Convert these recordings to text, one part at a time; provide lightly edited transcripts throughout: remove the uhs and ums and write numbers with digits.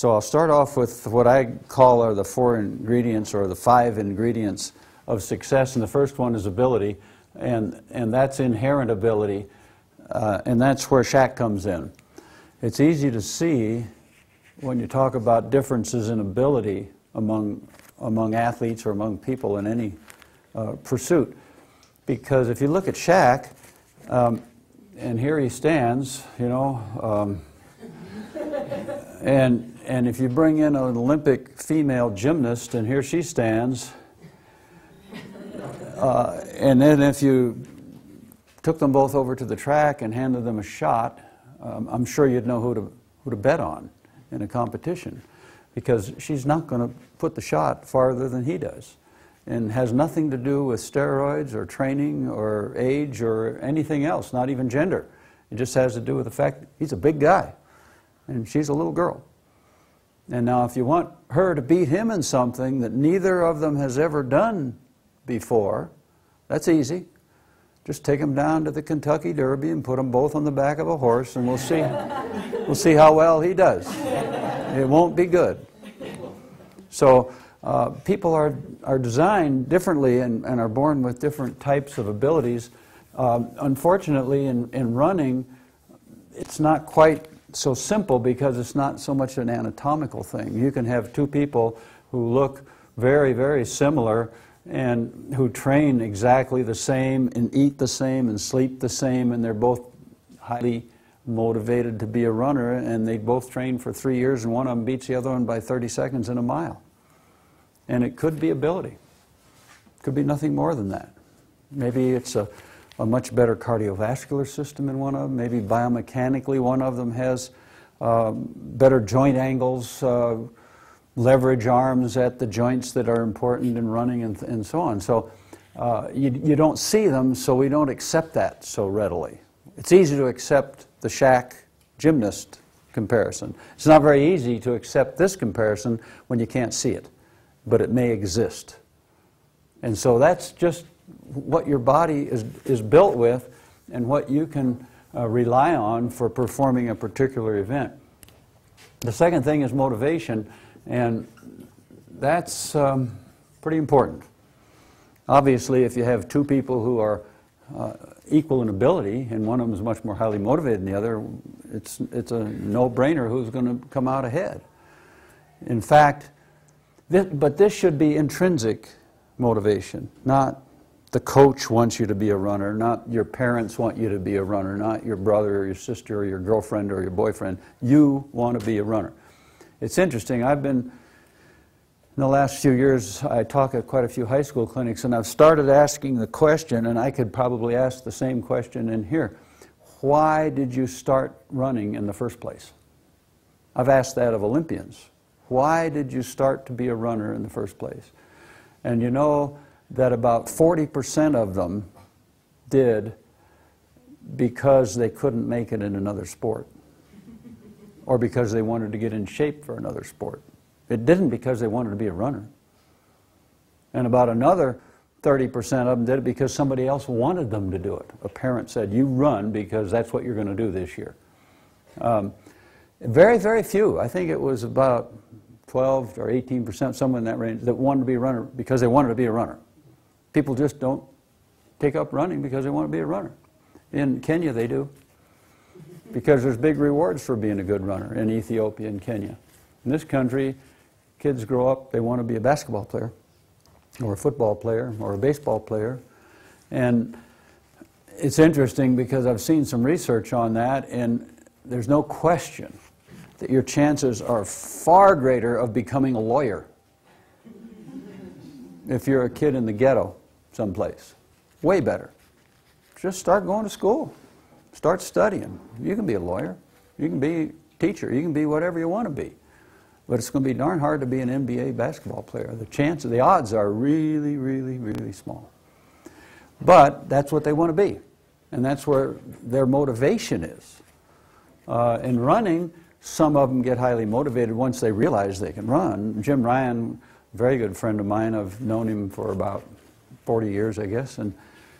So I'll start off with what I call are the 4 ingredients or the 5 ingredients of success, and the first one is ability, and that's inherent ability, and that's where Shaq comes in. It's easy to see when you talk about differences in ability among athletes or among people in any pursuit, because if you look at Shaq, and here he stands, you know, and if you bring in an Olympic female gymnast, and here she stands, and then if you took them both over to the track and handed them a shot, I'm sure you'd know who to bet on in a competition, because she's not going to put the shot farther than he does, and has nothing to do with steroids or training or age or anything else, not even gender. It just has to do with the fact that he's a big guy and she's a little girl. And now if you want her to beat him in something that neither of them has ever done before, that's easy. Just take them down to the Kentucky Derby and put them both on the back of a horse, and we'll see how well he does. It won't be good. So people are designed differently and are born with different types of abilities. Unfortunately, in running, it's not quite so simple because it's not so much an anatomical thing. You can have two people who look very, very similar and who train exactly the same and eat the same and sleep the same, and they're both highly motivated to be a runner, and they both train for 3 years, and one of them beats the other one by 30 seconds in a mile. And it could be ability. It could be nothing more than that. Maybe it's a much better cardiovascular system in one of them. Maybe biomechanically one of them has better joint angles, leverage arms at the joints that are important in running, and so on. So you don't see them, so we don't accept that so readily. It's easy to accept the Shaq gymnast comparison. It's not very easy to accept this comparison when you can't see it, but it may exist. And so that's just what your body is built with and what you can rely on for performing a particular event. The second thing is motivation, and that's pretty important. Obviously, if you have two people who are equal in ability, and one of them is much more highly motivated than the other, it's a no-brainer who's going to come out ahead. In fact, but this should be intrinsic motivation, not the coach wants you to be a runner, not your parents want you to be a runner, not your brother or your sister or your girlfriend or your boyfriend. You want to be a runner. It's interesting, I've been, in the last few years, I talk at quite a few high school clinics, and I've started asking the question, and I could probably ask the same question in here. Why did you start running in the first place? I've asked that of Olympians. Why did you start to be a runner in the first place? And you know that about 40% of them did because they couldn't make it in another sport, or because they wanted to get in shape for another sport. It didn't because they wanted to be a runner. And about another 30% of them did it because somebody else wanted them to do it. A parent said, you run because that's what you're going to do this year. Very, very few. I think it was about 12 or 18%, somewhere in that range, that wanted to be a runner because they wanted to be a runner. People just don't take up running because they want to be a runner. In Kenya they do, because there's big rewards for being a good runner in Ethiopia and Kenya. In this country, kids grow up, they want to be a basketball player, or a football player, or a baseball player. And it's interesting because I've seen some research on that, and there's no question that your chances are far greater of becoming a lawyer if you're a kid in the ghetto someplace. Way better. Just start going to school. Start studying. You can be a lawyer. You can be a teacher. You can be whatever you want to be. But it's going to be darn hard to be an NBA basketball player. The odds are really, really, really small. But that's what they want to be. And that's where their motivation is. In running, some of them get highly motivated once they realize they can run. Jim Ryan, a very good friend of mine, I've known him for about 40 years, I guess, and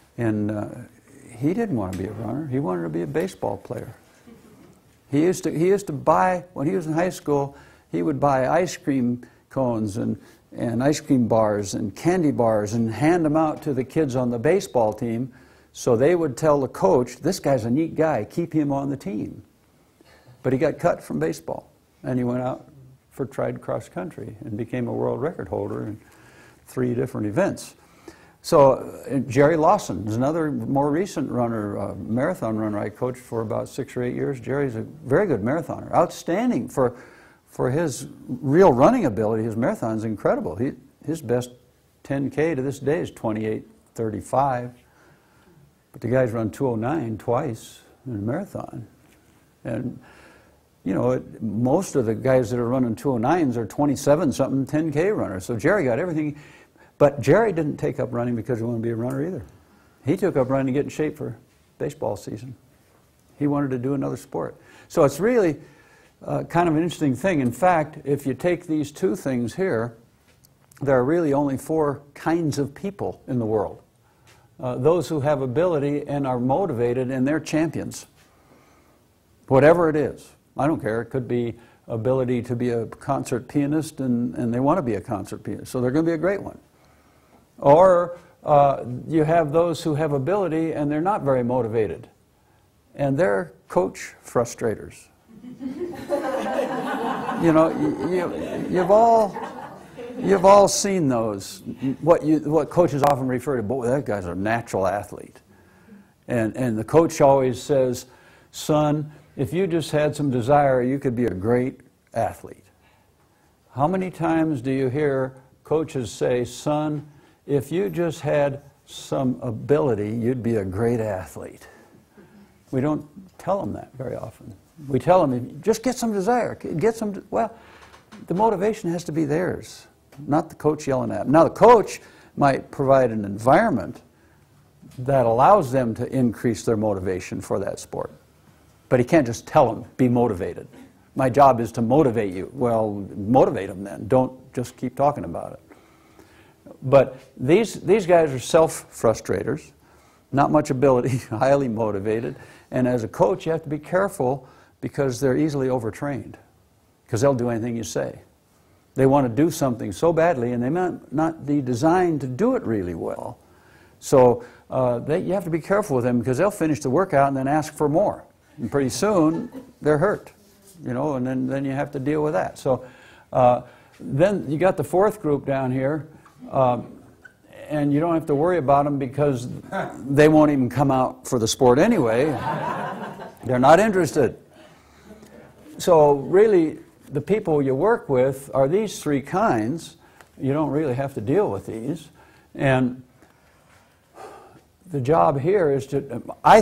he didn't want to be a runner. He wanted to be a baseball player. He used to buy, when he was in high school, he would buy ice cream cones and ice cream bars and candy bars and hand them out to the kids on the baseball team, so they would tell the coach, this guy's a neat guy, keep him on the team. But he got cut from baseball, and he went out for tried cross country and became a world record holder in 3 different events. So Jerry Lawson is another more recent runner, marathon runner I coached for about 6 or 8 years. Jerry's a very good marathoner, outstanding for his real running ability. His marathon's incredible. His best 10K to this day is 28:35, but the guy's run 2:09 twice in a marathon. And you know, most of the guys that are running 2:09s are 27-something 10K runners. So Jerry got everything. But Jerry didn't take up running because he wanted to be a runner either. He took up running to get in shape for baseball season. He wanted to do another sport. So it's really kind of an interesting thing. In fact, if you take these 2 things here, there are really only 4 kinds of people in the world. Those who have ability and are motivated, and they're champions. Whatever it is. I don't care. It could be ability to be a concert pianist, and they want to be a concert pianist, so they're going to be a great one. Or you have those who have ability and they're not very motivated, and they're coach frustrators. You know, you've all seen those. What coaches often refer to, boy, that guy's a natural athlete, and the coach always says, son, if you just had some desire, you could be a great athlete. How many times do you hear coaches say, son, if you just had some ability, you'd be a great athlete? We don't tell them that very often. We tell them, just get some desire, well, the motivation has to be theirs, not the coach yelling at them. Now, the coach might provide an environment that allows them to increase their motivation for that sport. But he can't just tell them, be motivated. My job is to motivate you. Well, motivate them then. Don't just keep talking about it. But these guys are self-frustrators, not much ability, highly motivated. And as a coach, you have to be careful because they're easily overtrained, because they'll do anything you say. They want to do something so badly, and they might not be designed to do it really well. So you have to be careful with them, because they'll finish the workout and then ask for more. And pretty soon, they're hurt, you know, and then you have to deal with that. So then you got the 4th group down here, and you don't have to worry about them because they won't even come out for the sport anyway. They're not interested. So really, the people you work with are these 3 kinds. You don't really have to deal with these. And the job here is to,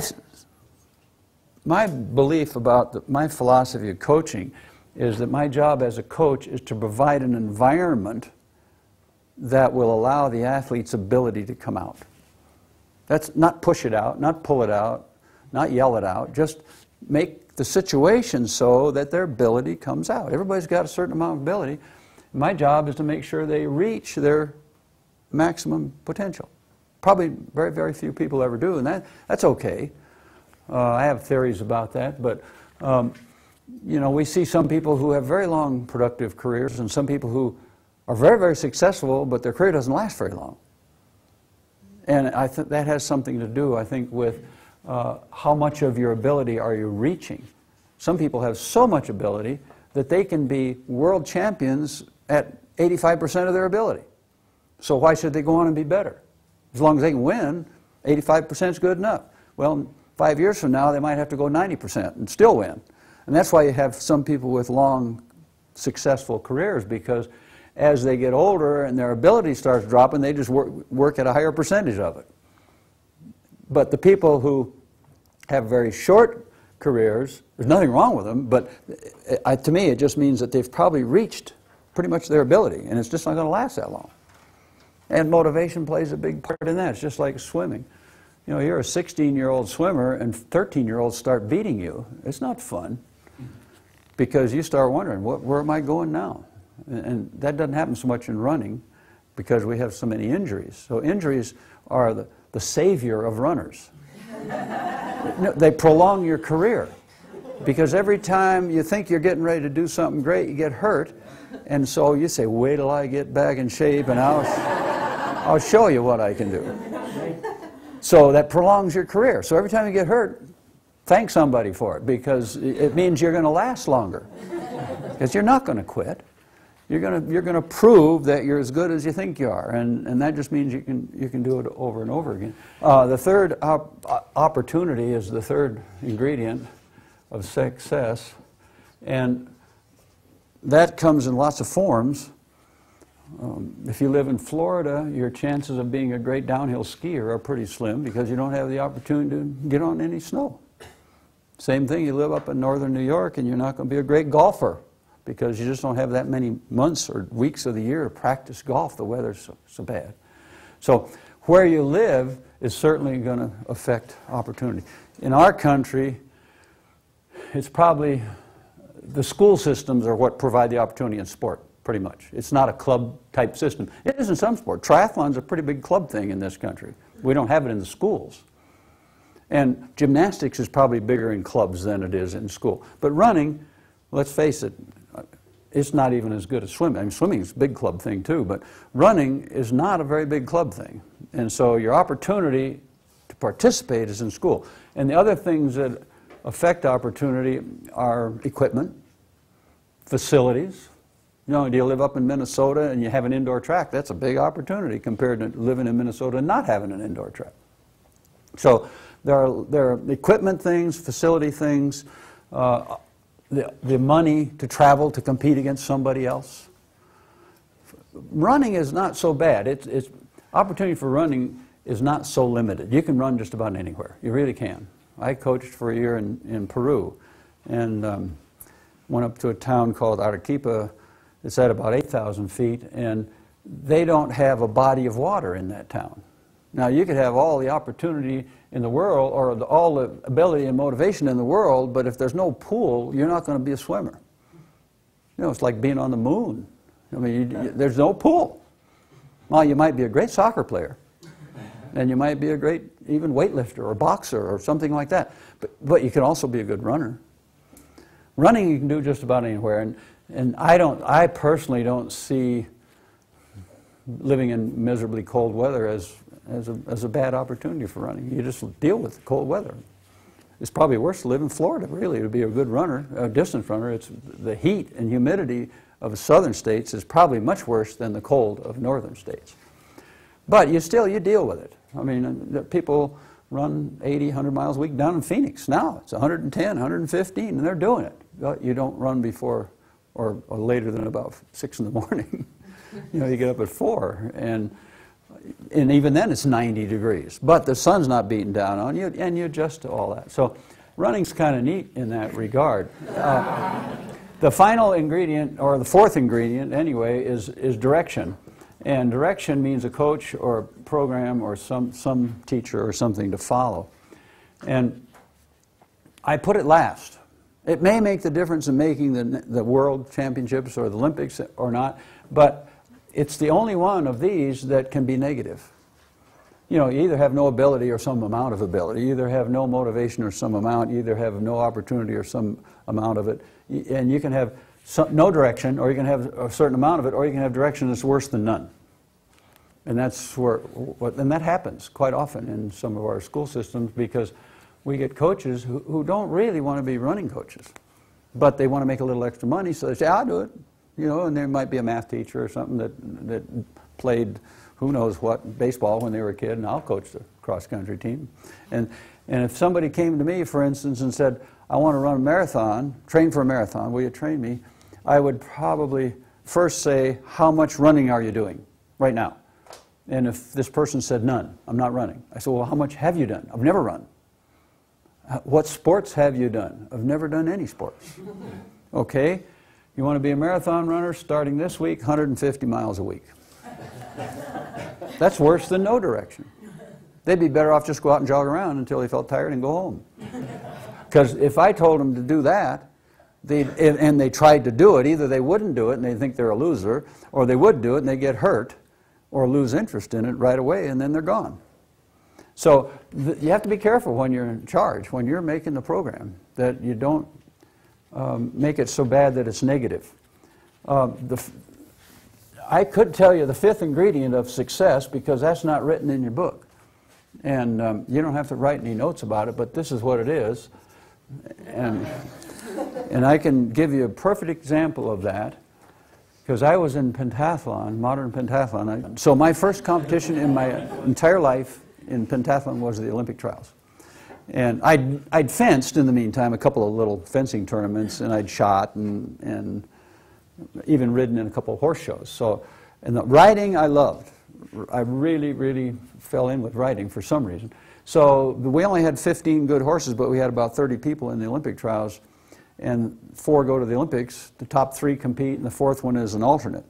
my belief about my philosophy of coaching is that my job as a coach is to provide an environment that will allow the athlete's ability to come out. That's not push it out, not pull it out, not yell it out, just make the situation so that their ability comes out. Everybody's got a certain amount of ability. My job is to make sure they reach their maximum potential. Probably very, very few people ever do, and that's okay. I have theories about that, but you know, we see some people who have very long productive careers and some people who are very, very successful, but their career doesn't last very long. And I think that has something to do, I think, with how much of your ability are you reaching. Some people have so much ability that they can be world champions at 85% of their ability. So why should they go on and be better? As long as they can win, 85% is good enough. Well, 5 years from now, they might have to go 90% and still win. And that's why you have some people with long, successful careers, because as they get older and their ability starts dropping, they just work at a higher percentage of it. But the people who have very short careers, there's nothing wrong with them, but to me it just means that they've probably reached pretty much their ability, and it's just not going to last that long. And motivation plays a big part in that. It's just like swimming. You know, you're a 16-year-old swimmer and 13-year-olds start beating you. It's not fun, because you start wondering, where am I going now? And that doesn't happen so much in running because we have so many injuries. So injuries are the savior of runners. They prolong your career. Because every time you think you're getting ready to do something great, you get hurt. And so you say, wait till I get back in shape and I'll show you what I can do. So that prolongs your career. So every time you get hurt, thank somebody for it, because it means you're going to last longer. Because you're not going to quit. You're going to prove that you're as good as you think you are, and that just means you can do it over and over again. The third opportunity is the third ingredient of success, and that comes in lots of forms. If you live in Florida, your chances of being a great downhill skier are pretty slim because you don't have the opportunity to get on any snow. Same thing, you live up in northern New York and you're not going to be a great golfer because you just don't have that many months or weeks of the year to practice golf. The weather's so bad. So where you live is certainly going to affect opportunity. In our country, it's probably the school systems are what provide the opportunity in sport, pretty much. It's not a club-type system. It is in some sport. Triathlon's a pretty big club thing in this country. We don't have it in the schools. And gymnastics is probably bigger in clubs than it is in school. But running, let's face it, it's not even as good as swimming. I mean, swimming is a big club thing too, but running is not a very big club thing. And so your opportunity to participate is in school. And the other things that affect opportunity are equipment, facilities. You know, do you live up in Minnesota and you have an indoor track? That's a big opportunity compared to living in Minnesota and not having an indoor track. So there are equipment things, facility things, the money to travel to compete against somebody else. Running is not so bad. Opportunity for running is not so limited. You can run just about anywhere. You really can. I coached for a year in Peru and went up to a town called Arequipa. It's at about 8,000 feet, and they don't have a body of water in that town. Now, you could have all the opportunity in the world, or all the ability and motivation in the world, but if there's no pool, you're not going to be a swimmer. You know, it's like being on the moon. I mean, there's no pool. Well, you might be a great soccer player, and you might be a great even weightlifter or boxer or something like that, but you can also be a good runner. Running you can do just about anywhere, and I personally don't see living in miserably cold weather as a bad opportunity for running. You just deal with the cold weather. It's probably worse to live in Florida, really, to be a good runner, a distance runner. It's the heat and humidity of southern states is probably much worse than the cold of northern states. But you deal with it. I mean, people run 80, 100 miles a week down in Phoenix now. It's 110, 115, and they're doing it. You don't run before or later than about 6 in the morning. You know, you get up at 4, and even then it's 90 degrees. But the sun's not beating down on you, and you adjust to all that. So running's kind of neat in that regard. The final ingredient, or the fourth ingredient anyway, is direction. And direction means a coach or a program or some teacher or something to follow. And I put it last. It may make the difference in making the World Championships or the Olympics or not, but it's the only one of these that can be negative. You know, you either have no ability or some amount of ability. You either have no motivation or some amount. You either have no opportunity or some amount of it. And you can have no direction, or you can have a certain amount of it, or you can have direction that's worse than none. And that's and that happens quite often in some of our school systems, because we get coaches who don't really want to be running coaches, but they want to make a little extra money, so they say, I'll do it. You know, and there might be a math teacher or something that played who knows what, baseball when they were a kid, and I'll coach the cross-country team. And if somebody came to me, for instance, and said, I want to run a marathon, train for a marathon, will you train me? I would probably first say, how much running are you doing right now? And if this person said, none, I'm not running. I said, well, how much have you done? I've never run. What sports have you done? I've never done any sports. Okay, you want to be a marathon runner starting this week, 150 miles a week. That's worse than no direction. They'd be better off just go out and jog around until they felt tired and go home. Because if I told them to do that, and they tried to do it, either they wouldn't do it and they think they're a loser, or they would do it and they get hurt or lose interest in it right away, and then they're gone. So you have to be careful when you're in charge, when you're making the program, that you don't make it so bad that it's negative. I could tell you the fifth ingredient of success, because that's not written in your book. And you don't have to write any notes about it, but this is what it is. And I can give you a perfect example of that, because I was in pentathlon, modern pentathlon. So my first competition in my entire life in pentathlon was the Olympic trials. And I'd fenced in the meantime, a couple of little fencing tournaments, and I'd shot and even ridden in a couple of horse shows. So, and the riding I loved. I really, really fell in with riding for some reason. So we only had 15 good horses, but we had about 30 people in the Olympic trials, and 4 go to the Olympics. The top 3 compete, and the 4th one is an alternate.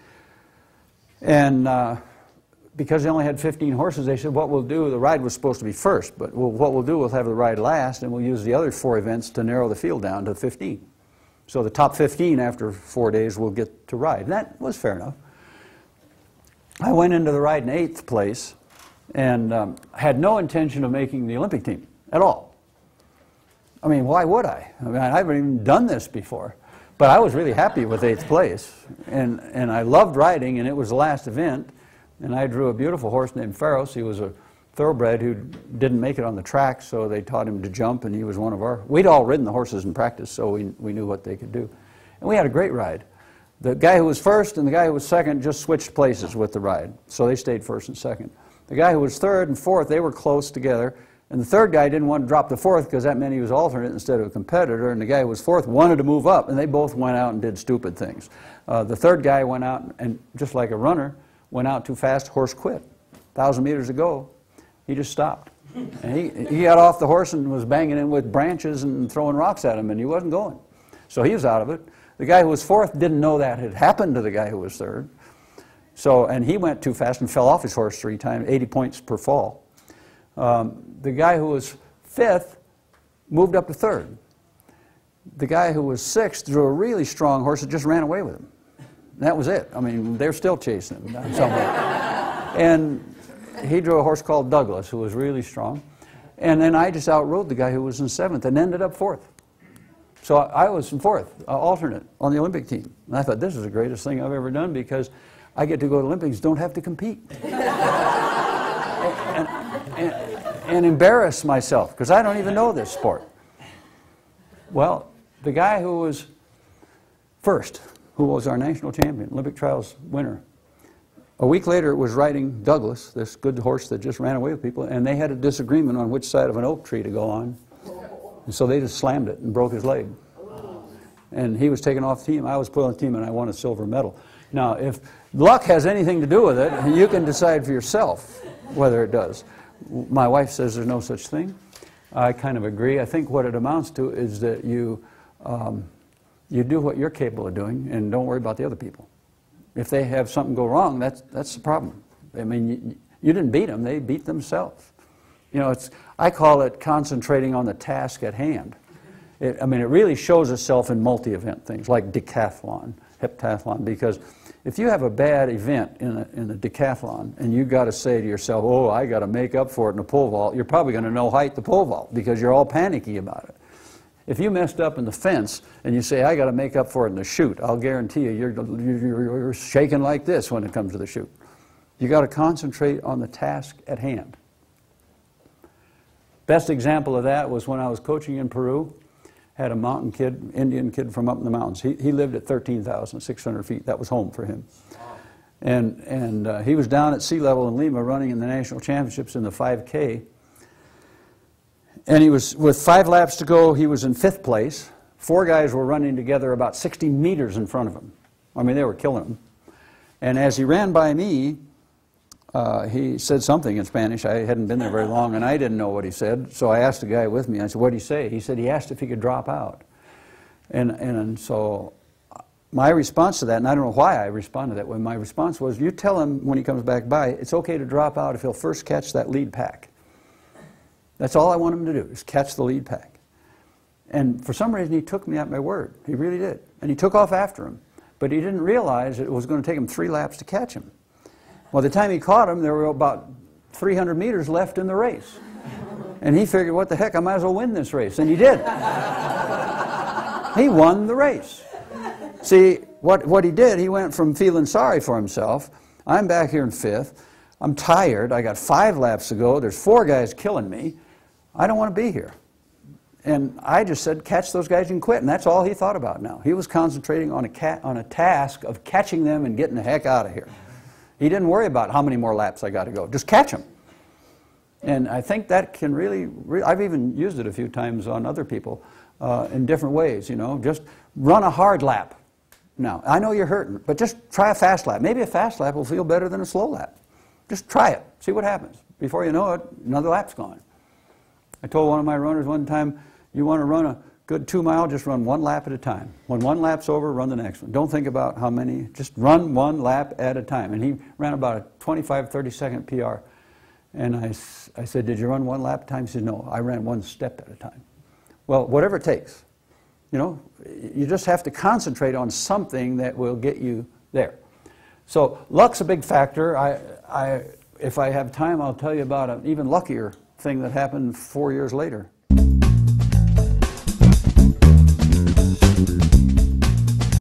And because they only had 15 horses, they said, what we'll do, the ride was supposed to be first, but what we'll do, we'll have the ride last, and we'll use the other 4 events to narrow the field down to 15. So the top 15 after 4 days will get to ride. And that was fair enough. I went into the ride in 8th place and had no intention of making the Olympic team at all. I mean, why would I? I mean, I haven't even done this before. But I was really happy with 8th place. And I loved riding, and it was the last event. And I drew a beautiful horse named Pharos. He was a thoroughbred who didn't make it on the track, so they taught him to jump, and he was one of our... We'd all ridden the horses in practice, so we knew what they could do. And we had a great ride. The guy who was first and the guy who was second just switched places with the ride, so they stayed first and second. The guy who was third and fourth, they were close together, and the third guy didn't want to drop the fourth because that meant he was alternate instead of a competitor, and the guy who was fourth wanted to move up, and they both went out and did stupid things. The third guy went out and, just like a runner, went out too fast, horse quit. 1,000 meters to go, he just stopped. And he got off the horse and was banging in with branches and throwing rocks at him, and he wasn't going. So he was out of it. The guy who was fourth didn't know that had happened to the guy who was third. So, and he went too fast and fell off his horse 3 times, 80 points per fall. The guy who was fifth moved up to third. The guy who was sixth drew a really strong horse that just ran away with him. And that was it. I mean, they're still chasing him somewhere. And he drew a horse called Douglas, who was really strong. And then I just outrode the guy who was in seventh and ended up fourth. So I was in fourth, alternate, on the Olympic team. And I thought, this is the greatest thing I've ever done, because I get to go to the Olympics, don't have to compete. and embarrass myself, because I don't even know this sport. Well, the guy who was first, who was our national champion, Olympic trials winner, a week later was riding Douglas, this good horse that just ran away with people, and they had a disagreement on which side of an oak tree to go on. And so they just slammed it and broke his leg. And he was taken off the team. I was put on the team, and I won a silver medal. Now, if luck has anything to do with it, you can decide for yourself whether it does. My wife says there's no such thing. I kind of agree. I think what it amounts to is that you do what you're capable of doing, and don't worry about the other people. If they have something go wrong, that's the problem. I mean, you didn't beat them; they beat themselves. You know, I call it concentrating on the task at hand. I mean, it really shows itself in multi-event things like decathlon, heptathlon, because if you have a bad event in a decathlon and you got to say to yourself, oh, I got to make up for it in a pole vault, you're probably going to no-height the pole vault because you're all panicky about it. If you messed up in the fence and you say, I got to make up for it in the chute, I'll guarantee you you're shaking like this when it comes to the chute. You got to concentrate on the task at hand. Best example of that was when I was coaching in Peru. Had a mountain kid, Indian kid from up in the mountains. He lived at 13,600 feet. That was home for him. And he was down at sea level in Lima running in the national championships in the 5K. And he was, with 5 laps to go, he was in 5th place. 4 guys were running together about 60 meters in front of him. I mean, they were killing him. And as he ran by me, he said something in Spanish. I hadn't been there very long, and I didn't know what he said. So I asked the guy with me, I said, what did he say? He said he asked if he could drop out. And so my response to that, and I don't know why I responded that way, my response was, you tell him when he comes back by, it's okay to drop out if he'll first catch that lead pack. That's all I want him to do, is catch the lead pack. And for some reason, he took me at my word. He really did. And he took off after him. But he didn't realize it was going to take him 3 laps to catch him. Well, the time he caught him, there were about 300 meters left in the race. And he figured, what the heck, I might as well win this race. And he did. He won the race. See, what he did, he went from feeling sorry for himself. I'm back here in 5th. I'm tired. I got 5 laps to go. There's 4 guys killing me. I don't want to be here. And I just said, catch those guys and quit. And that's all he thought about now. He was concentrating on a task of catching them and getting the heck out of here. He didn't worry about how many more laps I got to go. Just catch them. And I think that can really, I've even used it a few times on other people in different ways, you know. Just run a hard lap. Now, I know you're hurting, but just try a fast lap. Maybe a fast lap will feel better than a slow lap. Just try it. See what happens. Before you know it, another lap's gone. I told one of my runners one time, you want to run a good 2 mile, just run 1 lap at a time. When 1 lap's over, run the next one. Don't think about how many, just run 1 lap at a time. And he ran about a 25, 30-second PR. And I said, did you run 1 lap at a time? He said, no, I ran 1 step at a time. Well, whatever it takes. You know, you just have to concentrate on something that will get you there. So luck's a big factor. If I have time, I'll tell you about an even luckier thing that happened 4 years later.